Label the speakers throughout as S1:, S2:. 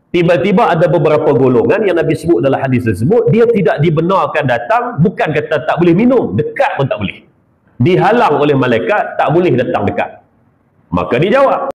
S1: Tiba-tiba ada beberapa golongan yang Nabi sebut dalam hadis tersebut, dia tidak dibenarkan datang, bukan kata tak boleh minum, dekat pun tak boleh. Dihalang oleh malaikat, tak boleh datang dekat. Maka dia jawab.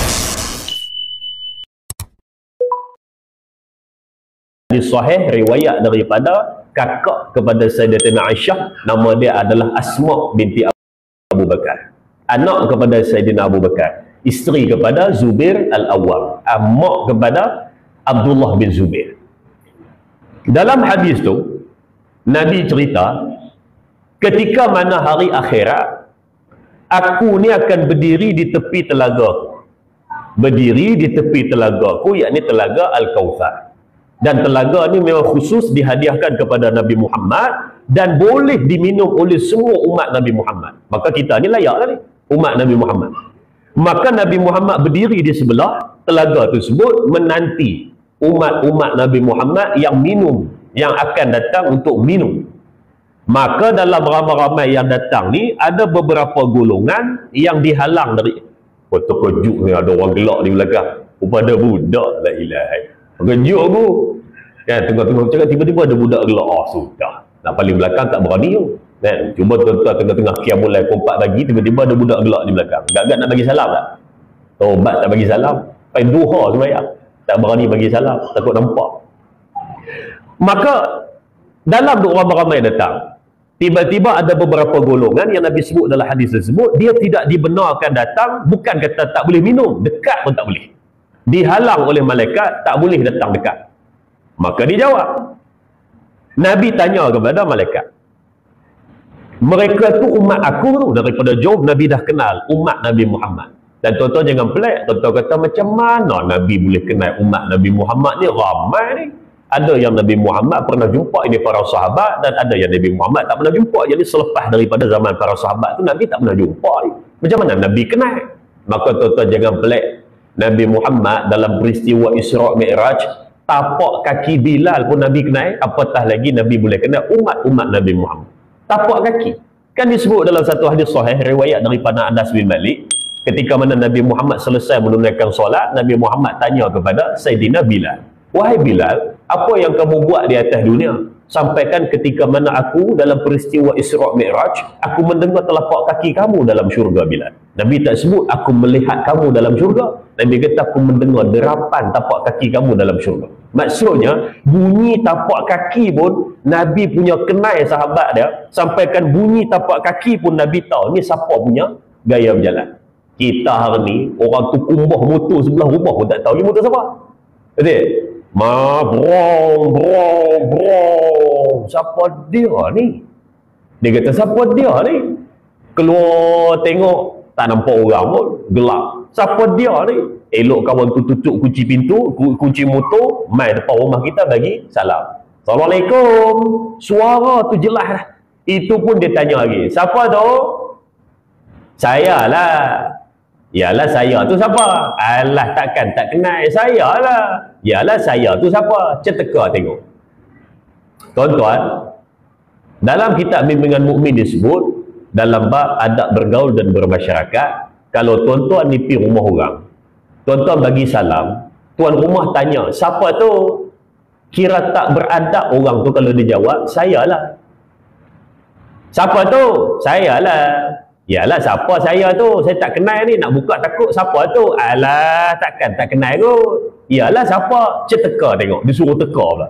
S1: Di sahih riwayat daripada kakak kepada Sayyidatina Aisyah, nama dia adalah Asma binti Abu Bakar. Anak kepada Sayyidina Abu Bakar, isteri kepada Zubair Al-Awwam, mak kepada Abdullah bin Zubair. Dalam hadis tu Nabi cerita, ketika mana hari akhirat, aku ni akan berdiri di tepi telaga. Berdiri di tepi telagaku, yakni telaga Al-Kautsar. Dan telaga ni memang khusus dihadiahkan kepada Nabi Muhammad dan boleh diminum oleh semua umat Nabi Muhammad. Maka kita ni layak lah ni, umat Nabi Muhammad. Maka Nabi Muhammad berdiri di sebelah telaga tersebut menanti umat-umat Nabi Muhammad yang minum, yang akan datang untuk minum. Maka dalam ramai-ramai yang datang ni ada beberapa golongan yang dihalang dari terkejut ni, ada orang gelak di belakang. Pada budak, la ilaha. Terkejut aku. Kan tengah-tengah cakap, tiba-tiba ada budak gelak. Oh sudah. Nak paling belakang tak berani tu. Kan? Cuba tuan-tuan tengah-tengah qiyamul lail 4 pagi, tiba-tiba ada budak gelak di belakang. Gagak nak bagi salam tak? Tobat tak bagi salam. Pai duha sembahyang. Tak berani bagi salam, takut nampak. Maka dalam doa ramai datang, tiba-tiba ada beberapa golongan yang Nabi sebut dalam hadis tersebut, dia tidak dibenarkan datang, bukan kata tak boleh minum, dekat pun tak boleh. Dihalang oleh malaikat, tak boleh datang dekat. Maka dia jawab. Nabi tanya kepada malaikat, mereka tu umat aku tu. Daripada jauh Nabi dah kenal umat Nabi Muhammad. Dan tuan-tuan jangan pelik, tuan-tuan kata macam mana Nabi boleh kenal umat Nabi Muhammad ni? Ramai ni. Ada yang Nabi Muhammad pernah jumpa ini para sahabat, dan ada yang Nabi Muhammad tak pernah jumpa. Jadi selepas daripada zaman para sahabat tu, Nabi tak pernah jumpa ni. Macam mana Nabi kenal? Maka tuan-tuan jangan pelik, Nabi Muhammad dalam peristiwa Isra' Mi'raj, tapak kaki Bilal pun Nabi kenal, apatah lagi Nabi boleh kenal umat-umat Nabi Muhammad. Tapak kaki. Kan disebut dalam satu hadis sahih riwayat daripada Anas bin Malik, ketika mana Nabi Muhammad selesai menunaikan solat, Nabi Muhammad tanya kepada Sayyidina Bilal, wahai Bilal, apa yang kamu buat di atas dunia? Sampaikan ketika mana aku dalam peristiwa Isra' Mi'raj, aku mendengar telapak kaki kamu dalam syurga, Bilal. Nabi tak sebut aku melihat kamu dalam syurga. Nabi kata aku mendengar derapan tapak kaki kamu dalam syurga. Maksudnya bunyi tapak kaki pun Nabi punya kenal sahabat dia. Sampaikan bunyi tapak kaki pun Nabi tahu ni siapa punya gaya berjalan. Kita hari ni orang tu kumbah motor sebelah rumah pun tak tahu ni motor siapa. Betul? Brong. Siapa dia ni? Dia kata siapa dia ni? Keluar tengok tak nampak orang pun, gelap. Siapa dia ni? Elok kawan tu tutup kunci pintu, kunci motor, mai depan rumah kita bagi salam. Assalamualaikum. Suara tu jelas dah. Itu pun dia tanya lagi. Siapa tu? Saya lah. Yalah saya tu siapa? Alah takkan tak kenal saya lah. Yalah saya tu siapa? Ceteka tengok. Tuan-tuan, dalam kitab bimbingan mukmin disebut dalam bab adab bergaul dan bermasyarakat, kalau tuan-tuan ni pergi rumah orang, tuan-tuan bagi salam, tuan rumah tanya, siapa tu? Kira tak beradab orang tu kalau dia jawab, saya lah. Siapa tu? Saya lah. Yalah siapa saya tu? Saya tak kenal ni, nak buka takut siapa tu? Alah takkan tak kenal kot. Yalah siapa? Teka tengok, disuruh teka pula.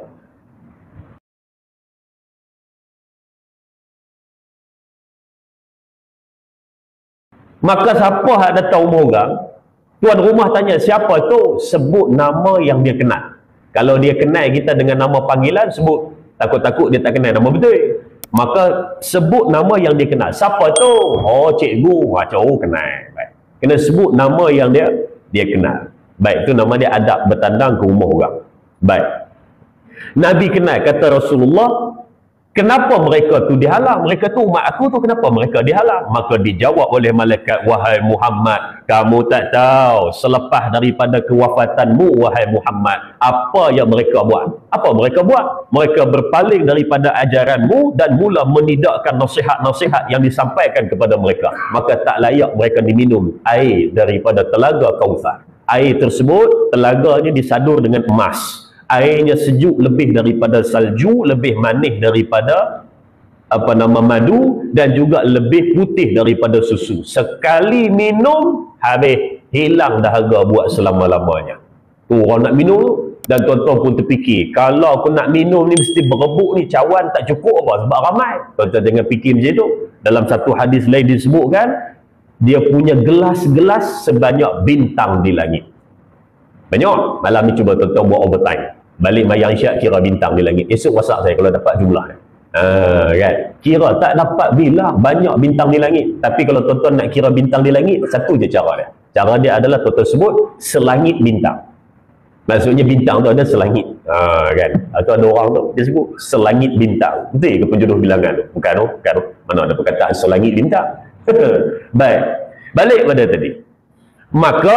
S1: Maka siapa yang datang rumah orang, tuan rumah tanya siapa tu? Sebut nama yang dia kenal. Kalau dia kenal kita dengan nama panggilan, sebut. Takut-takut dia tak kenal nama betul. Maka sebut nama yang dia kenal. Siapa tu? Oh cikgu. Cikgu kenal. Baik. Kena sebut nama yang dia kenal. Baik, itu nama dia adab bertandang ke rumah orang. Baik. Nabi kenal, kata Rasulullah, kenapa mereka tu dihalang? Mereka tu umat aku tu, kenapa mereka dihalang? Maka dijawab oleh malaikat, wahai Muhammad, kamu tak tahu selepas daripada kewafatanmu, wahai Muhammad, apa yang mereka buat? Apa mereka buat? Mereka berpaling daripada ajaranmu dan mula menidakkan nasihat-nasihat yang disampaikan kepada mereka. Maka tak layak mereka diminum air daripada telaga Kautsar. Air tersebut, telaganya disadur dengan emas. Airnya sejuk lebih daripada salju, lebih manis daripada madu, dan juga lebih putih daripada susu. Sekali minum, habis, hilang dahaga buat selama-lamanya. Tu orang nak minum tu. Dan tuan-tuan pun terfikir, kalau aku nak minum ni mesti berebut ni, cawan tak cukup apa, sebab ramai. Tuan-tuan jangan fikir macam tu. Dalam satu hadis lain disebutkan, dia punya gelas-gelas sebanyak bintang di langit. Banyak. Malam ni cuba tuan-tuan buat overtime. Balik mayang isyak, kira bintang di langit. Esok WhatsApp saya kalau dapat jumlah. Kan? Kira tak dapat bilang banyak bintang di langit. Tapi kalau tuan-tuan nak kira bintang di langit, satu je cara dia. Cara dia adalah tuan-tuan sebut selangit bintang. Maksudnya bintang tu ada selangit. Kan? Atau ada orang tu dia sebut selangit bintang. Betul ke penjodoh bilangan tu? Bukan tu. Bukan tu. Mana ada perkataan selangit bintang. Baik. Balik pada tadi. Maka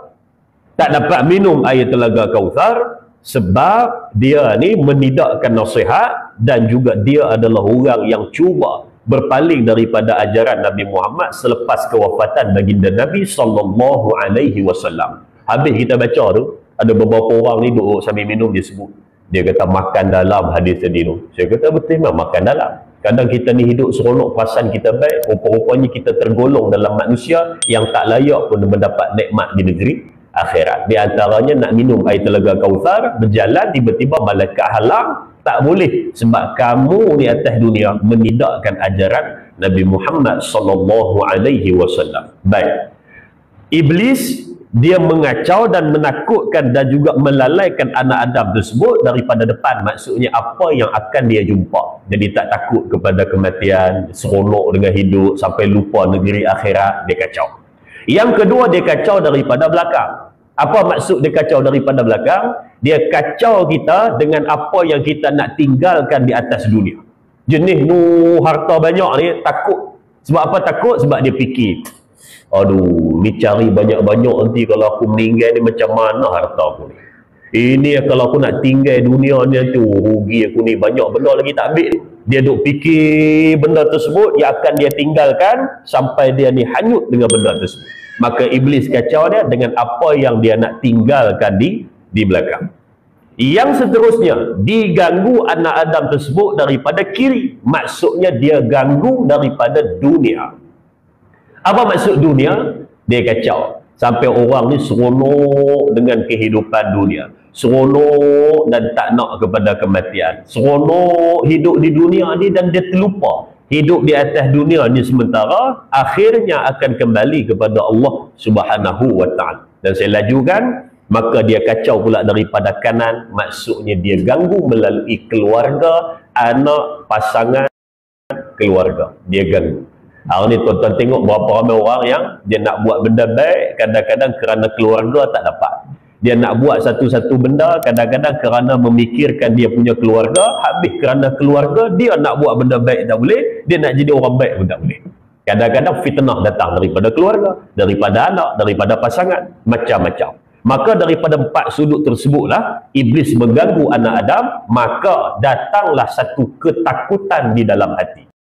S1: tak dapat minum air telaga Kautsar sebab dia ni menidakkan nasihat, dan juga dia adalah orang yang cuba berpaling daripada ajaran Nabi Muhammad selepas kewafatan baginda Nabi sallallahu alaihi wasallam. Habis kita baca tu, ada beberapa orang ni duduk sambil minum, dia sebut, dia kata makan dalam hadis tadi tu. Saya kata betul memang makan dalam. Kadang kita ni hidup seronok, perasaan kita baik, rupa-rupanya kita tergolong dalam manusia yang tak layak pun mendapat nikmat di negeri akhirat. Di antaranya nak minum air telaga Kautsar, berjalan tiba-tiba malaikat halang, tak boleh sebab kamu di atas dunia menidakkan ajaran Nabi Muhammad sallallahu alaihi wasallam. Baik. Iblis dia mengacau dan menakutkan dan juga melalaikan anak Adam tersebut daripada depan. Maksudnya apa yang akan dia jumpa. Jadi tak takut kepada kematian, seronok dengan hidup sampai lupa negeri akhirat, dia kacau. Yang kedua, dia kacau daripada belakang. Apa maksud dia kacau daripada belakang? Dia kacau kita dengan apa yang kita nak tinggalkan di atas dunia. Jenis nu harta banyak ni takut. Sebab apa takut? Sebab dia fikir, aduh, ni cari banyak-banyak nanti kalau aku meninggal ni macam mana harta aku ni. Ini kalau aku nak tinggal dunia ni tu, rugi aku ni, banyak benda lagi tak ambil. Dia duk fikir benda tersebut yang akan dia tinggalkan sampai dia ni hanyut dengan benda tersebut. Maka iblis kacau dia dengan apa yang dia nak tinggalkan di belakang. Yang seterusnya, diganggu anak Adam tersebut daripada kiri. Maksudnya dia ganggu daripada dunia. Apa maksud dunia? Dia kacau. Sampai orang ni seronok dengan kehidupan dunia. Seronok dan tak nak kepada kematian. Seronok hidup di dunia ni dan dia terlupa. Hidup di atas dunia ni sementara, akhirnya akan kembali kepada Allah Subhanahu wa ta'ala. Dan saya lajukan, maka dia kacau pula daripada kanan. Maksudnya dia ganggu melalui keluarga, anak, pasangan, keluarga. Dia ganggu. Hari ni tuan-tuan tengok berapa ramai orang yang dia nak buat benda baik, kadang-kadang kerana keluarga tak dapat. Dia nak buat satu-satu benda, kadang-kadang kerana memikirkan dia punya keluarga, habis kerana keluarga, dia nak buat benda baik tak boleh, dia nak jadi orang baik pun tak boleh. Kadang-kadang fitnah datang daripada keluarga, daripada anak, daripada pasangan, macam-macam. Maka daripada 4 sudut tersebutlah, iblis mengganggu anak Adam, maka datanglah satu ketakutan di dalam hati.